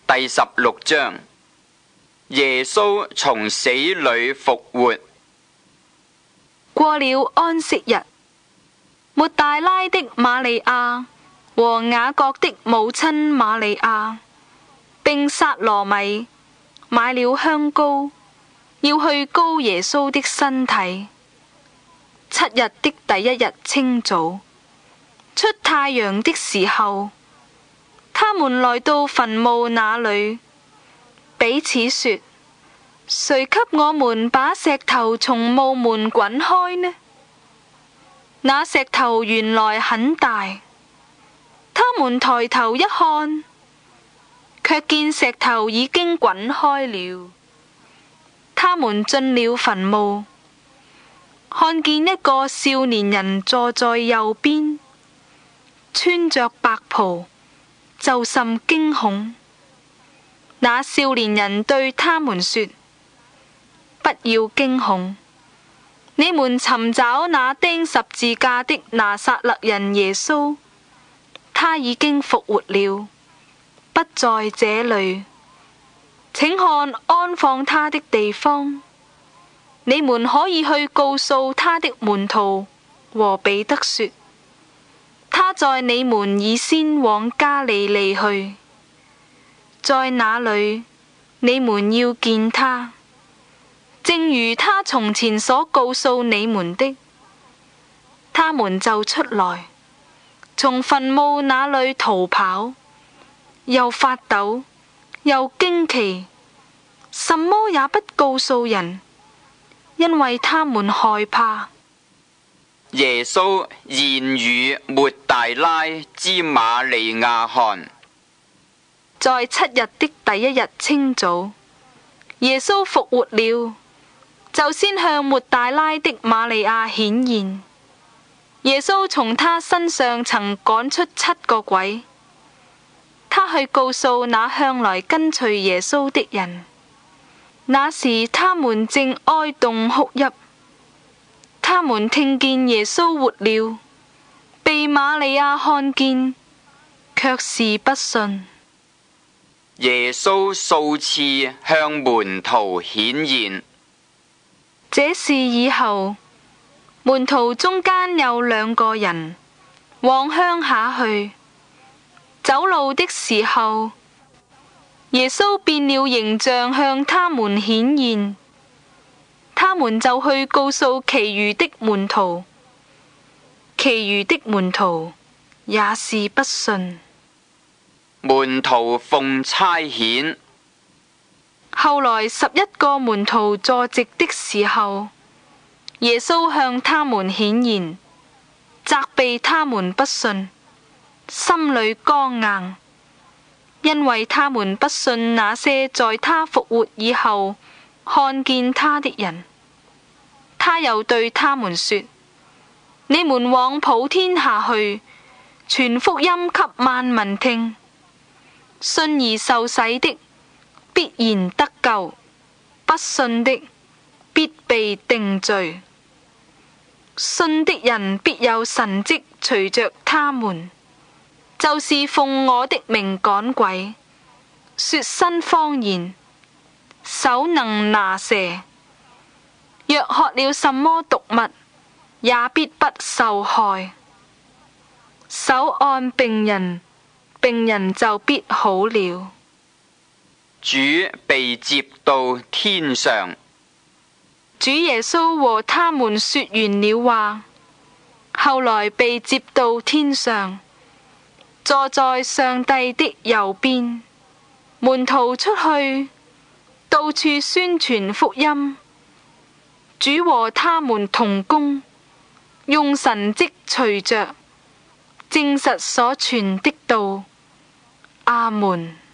第16章，耶穌從死裏復活。 過了安息日，抹大拉的瑪利亞和雅各的母親瑪利亞，並撒羅米買了香膏，要去膏耶穌的身體。7日的第1日清早，出太陽的時候，他們來到墳墓那裏，彼此說：誰給我們把石頭從墓門滾開呢？那石頭原來很大，他們抬頭一看，卻見石頭已經滾開了。他們進了墳墓，看見一個少年人坐在右邊，穿着白袍，就甚驚恐。那少年人對他們說：不要驚恐，你們尋找那釘十字架的拿撒勒人耶穌，他已經復活了，不在這裏。請看安放他的地方，你們可以去告訴他的門徒和彼得說，他在你們以先往加利利去，在那裏你們要見他，正如他從前所告訴你們的。他們就出來，從墳墓那裏逃跑，又發抖，又驚奇，什麼也不告訴人，因為他們害怕。 耶穌現與抹大拉之瑪利亞看。 在7日的第1日清早，耶穌復活了，就先向抹大拉的瑪利亞顯現。耶穌從他身上曾趕出7個鬼，他去告訴那向來跟隨耶穌的人。那時他們正哀慟哭泣，他們聽見耶穌活了，被瑪利亞看見，卻是不信。 耶穌數次向門徒顯現。 這事以後，門徒中間有2個人往鄉下去，走路的時候，耶穌變了形象向他們顯現，他們就去告訴其餘的門徒，其餘的門徒也是不信。 門徒奉差遣。 後來11個門徒坐席的時候，耶穌向他們顯現，責備他們不信，心裏剛硬，因為他們不信那些在他復活以後看見他的人。他又對他們說：你們往普天下去，傳福音給萬民聽。信而受洗的必然得救，不信的必被定罪。信的人必有神蹟隨着他們，就是奉我的名趕鬼，說新方言，手能拿蛇，若喝了什麼毒物，也必不受害。手按病人，病人就必好了。 主被接到天上。 主耶穌和他們說完了話，後來被接到天上，坐在上帝的右邊。門徒出去，到處宣傳福音。主和他們同工，用神蹟隨着，證實所傳的道。阿門。